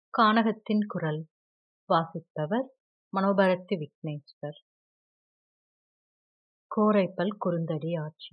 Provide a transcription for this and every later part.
கானகத்தின் குரல் வாசிப்பவர் மனோபரத்தி விக்னேஸ்வர். கோரைப்பல் குறுந்தடி ஆட்சி.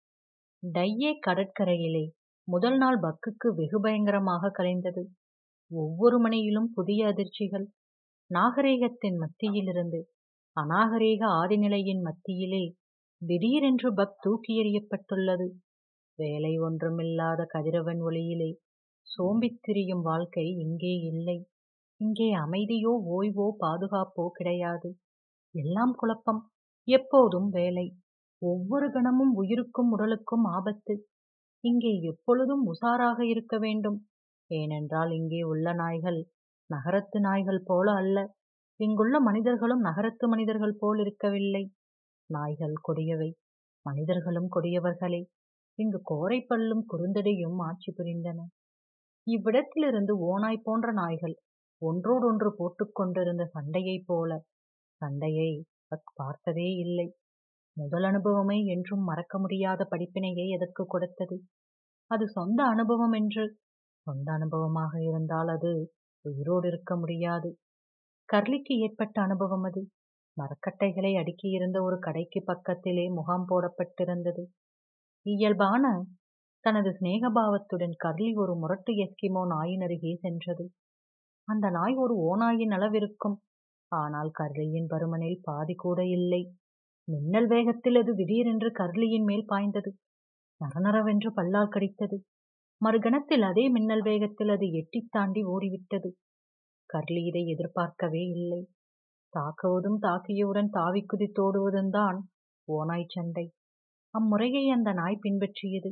டையே கடற்கரையிலே முதல் நாள் பக்குக்கு வெகு பயங்கரமாக கலைந்தது. ஒவ்வொரு மணியிலும் புதிய அதிர்ச்சிகள். நாகரீகத்தின் மத்தியிலிருந்து அநாகரீக ஆதிநிலையின் மத்தியிலே திடீரென்று பக் தூக்கி எறியப்பட்டுள்ளது. வேலை ஒன்றுமில்லாத கதிரவன் ஒளியிலே சோம்பித் திரியும் வாழ்க்கை இங்கே இல்லை. இங்கே அமைதியோ ஓய்வோ பாதுகாப்போ கிடையாது. எல்லாம் குழப்பம். எப்போதும் வேலை. ஒவ்வொரு கணமும் உயிருக்கும் உடலுக்கும் ஆபத்து. இங்கே எப்பொழுதும் உஷாராக இருக்க வேண்டும். ஏனென்றால் இங்கே உள்ள நாய்கள் நகரத்து நாய்கள் போல அல்ல. இங்குள்ள மனிதர்களும் நகரத்து மனிதர்கள் போல் இருக்கவில்லை. நாய்கள் கொடியவை, மனிதர்களும் கொடியவர்களே. இங்கு கோரைப்பல்லும் குறுந்தடியும் ஆட்சி புரிந்தன. இவ்விடத்திலிருந்து ஓநாய் போன்ற நாய்கள் ஒன்றோடொன்று போட்டுக் கொண்டிருந்த சண்டையைப் போல சண்டையை பார்த்ததே இல்லை. முதல் அனுபவமே என்றும் மறக்க முடியாத படிப்பினையை எதற்கு கொடுத்தது? அது சொந்த அனுபவம் என்று. சொந்த அனுபவமாக இருந்தால் அது உயிரோடு இருக்க முடியாது. கர்லிக்கு ஏற்பட்ட அனுபவம் அது. மரக்கட்டைகளை அடுக்கியிருந்த ஒரு கடைக்கு பக்கத்திலே முகாம் போடப்பட்டிருந்தது. இயல்பான தனது சிநேகபாவத்துடன் கர்லி ஒரு முரட்டு எஸ்கிமோ நாயின் அருகே சென்றது. அந்த நாய் ஒரு ஓநாயின் அளவிருக்கும். ஆனால் கர்லியின் பருமனில் பாதி கூட இல்லை. மின்னல் வேகத்தில் அது திடீரென்று கர்லியின் மேல் பாய்ந்தது. நரநரவென்று பல்லால் கடித்தது. மறுகணத்தில் அதே மின்னல் வேகத்தில் அது எட்டித் தாண்டி ஓடிவிட்டது. கர்லி இதை எதிர்பார்க்கவே இல்லை. தாக்குவதும் தாக்கியவுடன் தாவி குதித்தோடுவதும் தான் ஓநாய் சண்டை. அம்முறையை அந்த நாய் பின்பற்றியது.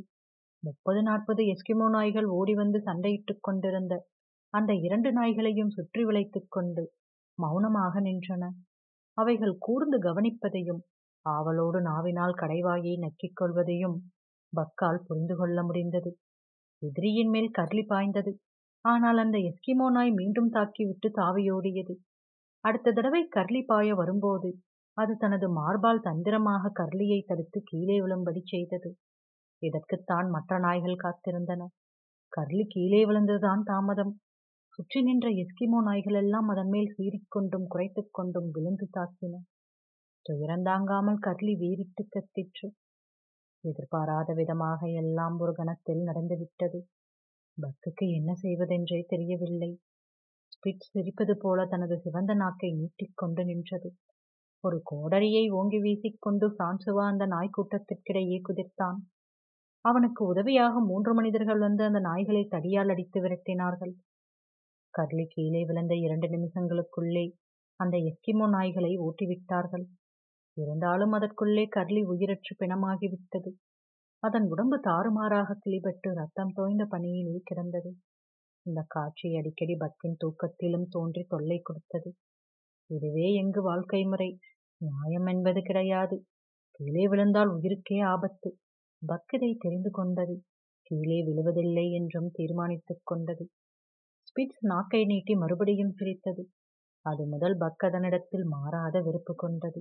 30-40 எஸ்கிமோ நாய்கள் ஓடி வந்து சண்டையிட்டுக் கொண்டிருந்த அந்த 2 நாய்களையும் சுற்றி வளைத்துக் கொண்டு மௌனமாக நின்றன. அவைகள் கூர்ந்து கவனிப்பதையும் ஆவலோடு நாவினால் கடைவாயை நக்கிக் கொள்வதையும் பக்கால் புரிந்து கொள்ள முடிந்தது. எதிரியின் மேல் கர்லி பாய்ந்தது. ஆனால் அந்த எஸ்கிமோ நாய் மீண்டும் தாக்கிவிட்டு தாவியோடியது. அடுத்த தடவை கர்லி பாய வரும்போது அது தனது மார்பால் தந்திரமாக கர்லியை தடுத்து கீழே விழும்படி செய்தது. இதற்குத்தான் மற்ற நாய்கள் காத்திருந்தன. கர்லி கீழே விழுந்ததுதான் தாமதம். சுற்றி நின்ற எஸ்கிமோ நாய்கள் எல்லாம் அதன் மேல் சீறிக்கொண்டும் குறைத்துக் கொண்டும் விழுந்து தாக்கின. துயரந்தாங்காமல் கர்லி வீறிட்டு கத்திற்று. எதிர்பாராத விதமாக எல்லாம் ஒரு கணத்தில் நடந்துவிட்டது. பக்குக்கு என்ன செய்வதென்றே தெரியவில்லை. ஸ்பிட்ஸ் சிரிப்பது போல தனது சிவந்த நாக்கை நீட்டிக்கொண்டு நின்றது. ஒரு கோடரியை ஓங்கி வீசிக்கொண்டு பிரான்சுவா அந்த நாய்க்கூட்டத்திற்கிடையே குதித்தான். அவனுக்கு உதவியாக 3 மனிதர்கள் வந்து அந்த நாய்களை தடியால் அடித்து விரட்டினார்கள். கர்லி கீழே விழுந்த 2 நிமிஷங்களுக்குள்ளே அந்த எஸ்கிமோ நாய்களை ஓட்டிவிட்டார்கள். இருந்தாலும் அதற்குள்ளே கர்லி உயிரற்று பிணமாகிவிட்டது. அதன் உடம்பு தாறுமாறாக கிளிபட்டு ரத்தம் தோய்ந்த பனியிலே கிடந்தது. இந்த காட்சி அடிக்கடி பக்கின் தூக்கத்திலும் தோன்றி தொல்லை கொடுத்தது. இதுவே எங்கு வாழ்க்கை முறை. நியாயம் என்பது கிடையாது. கீழே விழுந்தால் உயிருக்கே ஆபத்து. பக் இதை தெரிந்து கொண்டது. கீழே விழுவதில்லை என்றும் தீர்மானித்துக் கொண்டது. ஸ்பிட்ஸ் நாக்கை நீட்டி மறுபடியும் சிரித்தது. அது முதல் பக் அதனிடத்தில் மாறாத வெறுப்பு கொண்டது.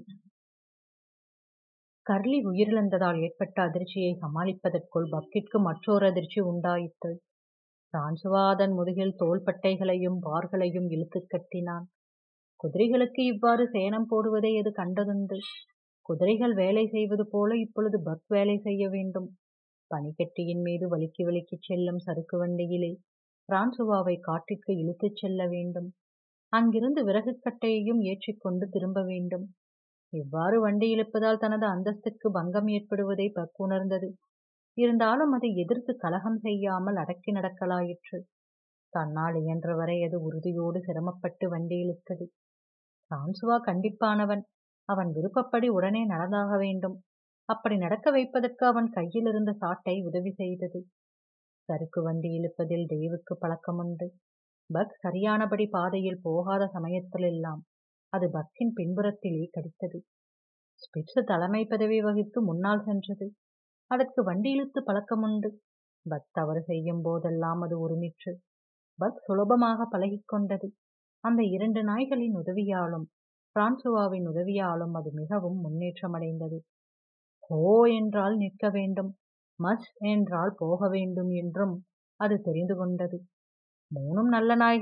கர்லி உயிரிழந்ததால் ஏற்பட்ட அதிர்ச்சியை சமாளிப்பதற்குள் பக்கிற்கு மற்றொரு அதிர்ச்சி உண்டாயிற்று. பிரான்சுவா அதன் முதுகில் தோள்பட்டைகளையும் வார்களையும் இழுத்து கட்டினான். குதிரைகளுக்கு இவ்வாறு சேணம் போடுவதை அது கண்டதுண்டு. குதிரைகள் வேலை செய்வது போல இப்பொழுது பக் வேலை செய்ய வேண்டும். பனிக்கட்டியின் மீது வலிக்கி வலிக்கிச் செல்லும் சறுக்கு வண்டியிலே பிரான்சுவாவை காட்டிற்கு இழுத்துச் செல்ல வேண்டும். அங்கிருந்து விறகு கட்டையையும் ஏற்றிக்கொண்டு திரும்ப வேண்டும். இவ்வாறு வண்டி இழுப்பதால் தனது அந்தஸ்துக்கு பங்கம் ஏற்படுவதை பக் உணர்ந்தது. இருந்தாலும் அதை எதிர்த்து கலகம் செய்யாமல் அடக்கி நடக்கலாயிற்று. தன்னால் இயன்றவரை அது உறுதியோடு சிரமப்பட்டு வண்டி இழுத்தது. பிரான்சுவா கண்டிப்பானவன். அவன் விருப்பப்படி உடனே நடந்தாக வேண்டும். அப்படி நடக்க வைப்பதற்கு அவன் கையில் இருந்த சாட்டை உதவி செய்தது. சறுக்கு வண்டி இழுப்பதில் டேவுக்கு பழக்கமுண்டு. பக் சரியானபடி பாதையில் போகாத சமயத்திலெல்லாம் அது பக்கின் பின்புறத்திலே கடித்தது. ஸ்பிட்ஸ் தலைமை பதவி வகித்து முன்னால் சென்றது. அதற்கு வண்டி இழுத்து பழக்கமுண்டு. பக் தவறு செய்யும் போதெல்லாம் அது உரிமிற்று. பக் சுலபமாக பழகிக்கொண்டது. அந்த 2 நாய்களின் உதவியாலும் பிரான்சுவாவின் உதவியாலும் அது மிகவும் முன்னேற்றமடைந்தது. ஹோ என்றால் நிற்க வேண்டும், மஸ் என்றால் போக வேண்டும் என்றும் அது தெரிந்து கொண்டது. 3ம் நல்ல நாய்கள்.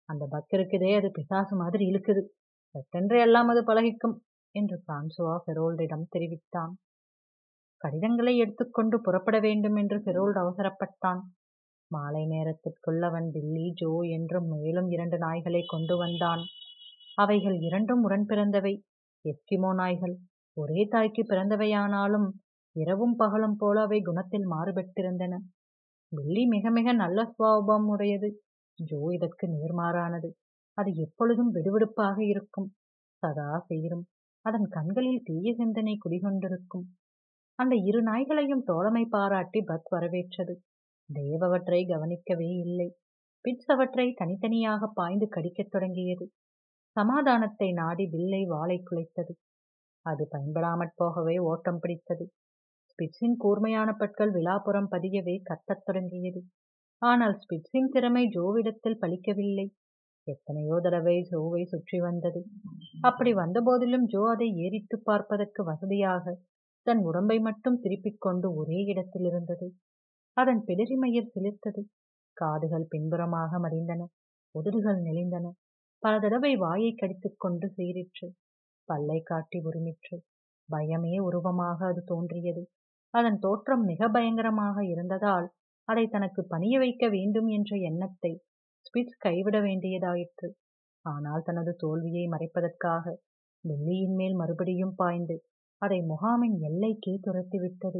அந்த பக் இருக்குதே, அது பிசாசு மாதிரி இழுக்குது. சட்டென்று எல்லாம் அது பழகிக்கும் என்று பிரான்சுவா ஃபெரோல்டிடம் தெரிவித்தான். கடிதங்களை எடுத்துக்கொண்டு புறப்பட வேண்டும் என்று ஃபெரோல்ட் அவசரப்பட்டான். மாலை நேரத்திற்குள் அவன் பில்லி, ஜோ என்று மேலும் 2 நாய்களை கொண்டு வந்தான். அவைகள் 2ம் உடன் பிறந்தவை, எஸ்கிமோ நாய்கள். ஒரே தாய்க்கு பிறந்தவையானாலும் இரவும் பகலும் போல அவை குணத்தில் மாறுபட்டிருந்தன. பில்லி மிக மிக நல்ல சுபாவம் உடையது. ஜோ இதற்கு நேர்மாறானது. அது எப்பொழுதும் விடுவிடுப்பாக இருக்கும், சதா சீரும். அதன் கண்களில் தீய சிந்தனை குடிகொண்டிருக்கும். அந்த 2 நாய்களையும் தோழமை பாராட்டி பக் வரவேற்றது. தேவ் அவற்றை கவனிக்கவே இல்லை. பிட்ஸ் அவற்றை தனித்தனியாக பாய்ந்து கடிக்கத் தொடங்கியது. சமாதானத்தை நாடி பில்லை வாலை குலைத்தது. அது பயன்படாமற் போகவே ஓட்டம் பிடித்தது. ஸ்பிட்ஸின் கூர்மையான பற்கள் விலாப்புறம் பதியவே கத்தத் தொடங்கியது. ஆனால் ஸ்பிட்ஸின் திறமை ஜோவிடத்தில் பலிக்கவில்லை. எத்தனையோ தடவை ஜோவை சுற்றி வந்தது. அப்படி வந்தபோதிலும் ஜோ அதை ஏறிட்டு பார்ப்பதற்கு வசதியாக தன் உடம்பை மட்டும் திருப்பிக் கொண்டு ஒரே இடத்தில் இருந்தது. அதன் பிடரிமயிர் சிலிர்த்தது. காதுகள் பின்புறமாக மடிந்தன. உதடுகள் நெளிந்தன. பல தடவை வாயை கடித்துக் கொண்டு சீறிற்று. பல்லை காட்டி உரிமிற்று. பயமே உருவமாக அது தோன்றியது. அதன் தோற்றம் மிக பயங்கரமாக இருந்ததால் அதை தனக்கு பணிய வைக்க வேண்டும் என்ற எண்ணத்தை ஸ்பிட்ஸ் கைவிட வேண்டியதாயிற்று. ஆனால் தனது தோல்வியை மறைப்பதற்காக பில்லியின் மேல் மறுபடியும் பாய்ந்து அதை முகாமின் எல்லைக்கே துரத்திவிட்டது.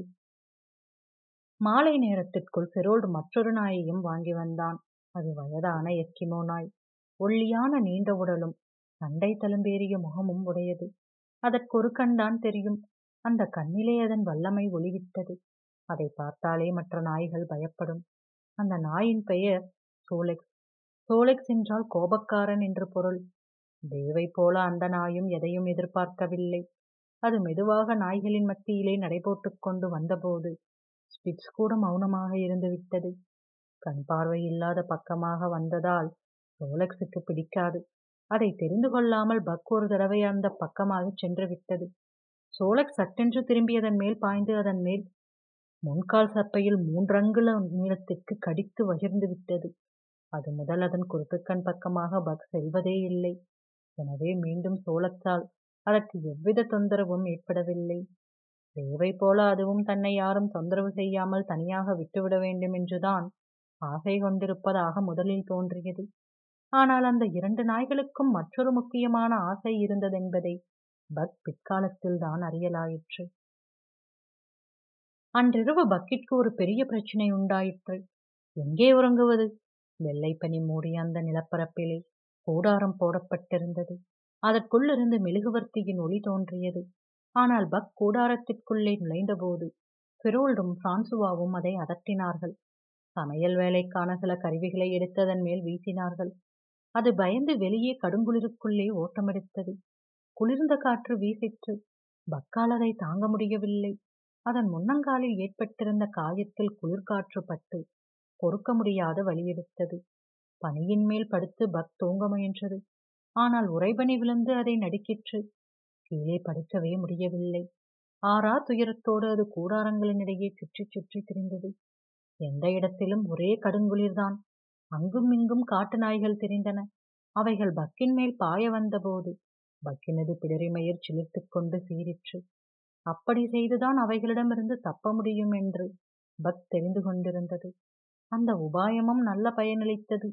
மாலை நேரத்திற்குள் ஃபெரோல்ட் மற்றொரு நாயையும் வாங்கி வந்தான். அது வயதான எஸ்கிமோ நாய். ஒல்லியான நீண்ட உடலும் சண்டை தழும்பேறிய முகமும் உடையது. அதற்கொரு கண்தான் தெரியும். அந்த கண்ணிலே அதன் வல்லமை ஒளிவிட்டது. அதை பார்த்தாலே மற்ற நாய்கள் பயப்படும். அந்த நாயின் பெயர் சோலெக்ஸ். சோலெக்ஸ் என்றால் கோபக்காரன் என்று பொருள். தேவை போல அந்த நாயும் எதையும் எதிர்பார்க்கவில்லை. அது மெதுவாக நாய்களின் மத்தியிலே நடைபோட்டுக் கொண்டு வந்தபோது ஸ்பிட்ஸ் கூட மௌனமாக இருந்து விட்டது. கண் பார்வை இல்லாத பக்கமாக வந்ததால் சோலெக்ஸுக்கு பிடிக்காது. அதை தெரிந்து கொள்ளாமல் பக் ஒரு தடவை அந்த பக்கமாக சென்று விட்டது. சோலெக்ஸ் சட்டென்று திரும்பி அதன் மேல் பாய்ந்து அதன் மேல் முன்கால் சப்பையில் 3 அங்குல நீளத்திற்கு கடித்து வகிர்ந்து விட்டது. அது முதல் அதன் குருட்டுக்கண் பக்கமாக பக் செல்வதே இல்லை. எனவே மீண்டும் சோலெக்ஸால் அதற்கு எவ்வித தொந்தரவும் ஏற்படவில்லை. தேவை போல அதுவும் தன்னை யாரும் தொந்தரவு செய்யாமல் தனியாக விட்டுவிட வேண்டும் என்றுதான் ஆசை கொண்டிருப்பதாக முதலில் தோன்றியது. ஆனால் அந்த 2 நாய்களுக்கும் மற்றொரு முக்கியமான ஆசை இருந்ததென்பதை பக் பிற்காலத்தில் தான் அறியலாயிற்று. அன்றிரவு பக்கிற்கு ஒரு பெரிய பிரச்சனை உண்டாயிற்று. எங்கே உறங்குவது? வெள்ளைப்பனி மூடிய அந்த நிலப்பரப்பிலே கூடாரம் போடப்பட்டிருந்தது. அதற்குள்ளிருந்து மெழுகுவர்த்தியின் ஒளி தோன்றியது. ஆனால் பக் கூடாரத்திற்குள்ளே நுழைந்தபோது ஃபெரோல்டும் பிரான்சுவாவும் அதை அதட்டினார்கள். சமையல் வேலைக்கான சில கருவிகளை எடுத்து அதன் மேல் வீசினார்கள். அது பயந்து வெளியே கடுங்குளிருக்குள்ளே ஓட்டமெடுத்தது. குளிர்ந்த காற்று வீசிற்று. பக்கால் அதை தாங்க முடியவில்லை. அதன் முன்னங்காலில் ஏற்பட்டிருந்த காயத்தில் குளிர்காற்று பட்டு பொறுக்க முடியாத வலியெடுத்தது. பனியின் மேல் படுத்து பக் தூங்க முயன்றது. ஆனால் உறைபனி விழுந்து அதை நடுக்கிற்று. கீழே படுக்கவே முடியவில்லை. ஆறா துயரத்தோடு அது கூடாரங்களினிடையே சுற்றி சுற்றி திரிந்தது. எந்த இடத்திலும் ஒரே கடுங்குளிர்தான். அங்கும் இங்கும் காட்டு நாய்கள் திரிந்தன. அவைகள் பக்கின் மேல் பாய வந்தபோது பக்கினது பிடரிமயிர் சிலிர்த்துக் கொண்டு சீறிற்று. அப்படி செய்துதான் அவைகளிடமிருந்து தப்ப முடியும் என்று பக் தெரிந்து கொண்டிருந்தது. அந்த உபாயமும் நல்ல பயனளித்தது.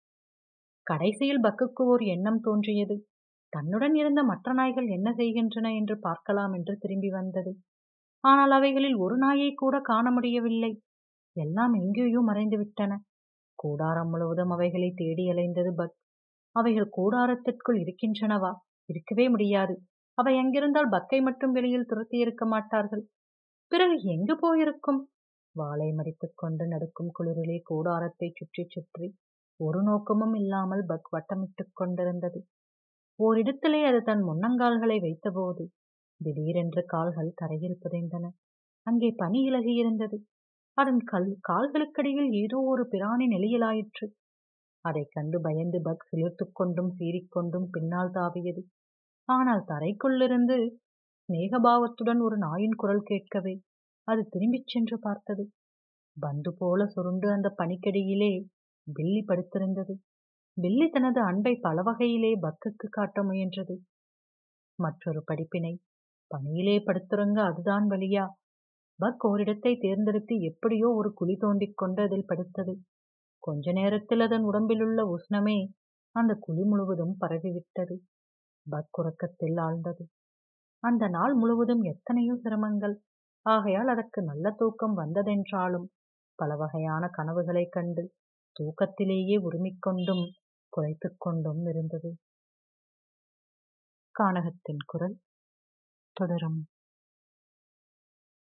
கடைசியில் பக்குக்கு ஓர் எண்ணம் தோன்றியது. தன்னுடன் இருந்த மற்ற நாய்கள் என்ன செய்கின்றன என்று பார்க்கலாம் என்று திரும்பி வந்தது. ஆனால் அவைகளில் ஒரு நாயை கூட காண முடியவில்லை. எல்லாம் எங்கேயோ மறைந்து விட்டன. கூடாரம் முழுவதும் அவைகளை தேடி அலைந்தது பக். அவைகள் கூடாரத்திற்குள் இருக்கின்றனவா? இருக்கவே முடியாது. அவை அங்கிருந்தால் பக்கை மட்டும் வெளியில் துரத்தி இருக்க மாட்டார்கள். பிறகு எங்கு போயிருக்கும்? வாளை மடித்துக் கொண்டு நடுக்கும் குளிரிலே கூடாரத்தை சுற்றி சுற்றி ஒரு நோக்கமும் இல்லாமல் பக் வட்டமிட்டுக் கொண்டிருந்தது. ஓரிடத்திலே அது தன் முன்னங்கால்களை வைத்தபோது திடீரென்று கால்கள் தரையில் புதைந்தன. அங்கே பனி இலகியிருந்தது. அதன் கால்களுக்கடியில் ஏதோ ஒரு பிராணி நெளியலாயிற்று. அதைக் கண்டு பயந்து பக் சிலிர்த்துக் கொண்டும் சீறிக்கொண்டும் பின்னால் தாவியது. ஆனால் தரைக்குள்ளிருந்து ஸ்நேகபாவத்துடன் ஒரு நாயின் குரல் கேட்கவே அது திரும்பிச் சென்று பார்த்தது. பந்து போல சுருண்டு அந்த பனிக்கடியிலே பில்லி படுத்திருந்தது. பில்லி தனது அன்பை பல வகையிலே பக்குக்கு காட்ட முயன்றது. மற்றொரு படிப்பினை, பணியிலே படுத்துறங்க அதுதான் வழியா? பக் ஓரிடத்தை தேர்ந்தெடுத்து எப்படியோ ஒரு குழி தோண்டிக் கொண்டு அதில் படுத்தது. கொஞ்ச நேரத்தில் அதன் உடம்பிலுள்ள உஷ்ணமே அந்த குழி முழுவதும் பரவிவிட்டது. பக் உறக்கத்தில் ஆழ்ந்தது. அந்த நாள் முழுவதும் எத்தனையோ சிரமங்கள். ஆகையால் அதற்கு நல்ல தூக்கம் வந்ததென்றாலும் பல வகையான கனவுகளைக் கண்டு தூக்கத்திலேயே உருமிக்கொண்டும் குறைத்துக் கொண்டும் இருந்தது. கானகத்தின் குரல் தொடரும்.